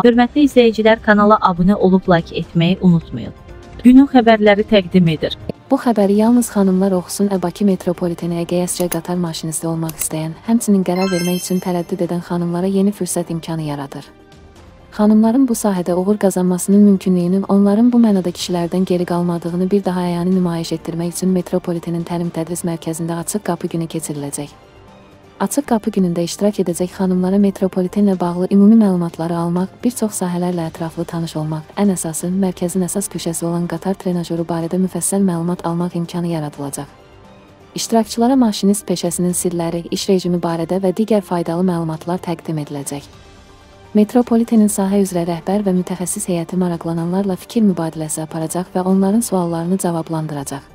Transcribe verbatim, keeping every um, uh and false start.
Hörmətli izləyicilər, kanala abunə olub like etməyi unutmayın. Günün xəbərləri təqdim edir. Bu xəbəri yalnız xanımlar oxusun. Bakı metropoliteni Əgəyəscə qatar maşinisti olmaq istəyən, həmçinin qərar vermək üçün tərəddüd edən xanımlara yeni fürsət imkanı yaradır. Xanımların bu sahədə uğur qazanmasının mümkünlüyünün onların bu mənada kişilərdən geri qalmadığını bir daha əyani nümayiş etdirmək üçün metropolitenin təlim-tədris mərkəzində açıq qapı günü keçiriləcək. Açıq qapı günündə iştirak edəcək xanımlara metropolitenlə bağlı ümumi məlumatları almaq, bir çox sahələrlə ətraflı tanış olmaq, ən əsası, mərkəzin əsas köşəsi olan qatar trenajoru barədə müfəssəl məlumat almaq imkanı yaradılacaq. İştirakçılara maşinist peşəsinin sirləri, iş rejimi barədə və digər faydalı məlumatlar təqdim ediləcək. Metropolitenin sahə üzrə rəhbər və mütəxəssis heyəti maraqlananlarla fikir mübadiləsi aparacaq və onların suallarını cavablandıracaq.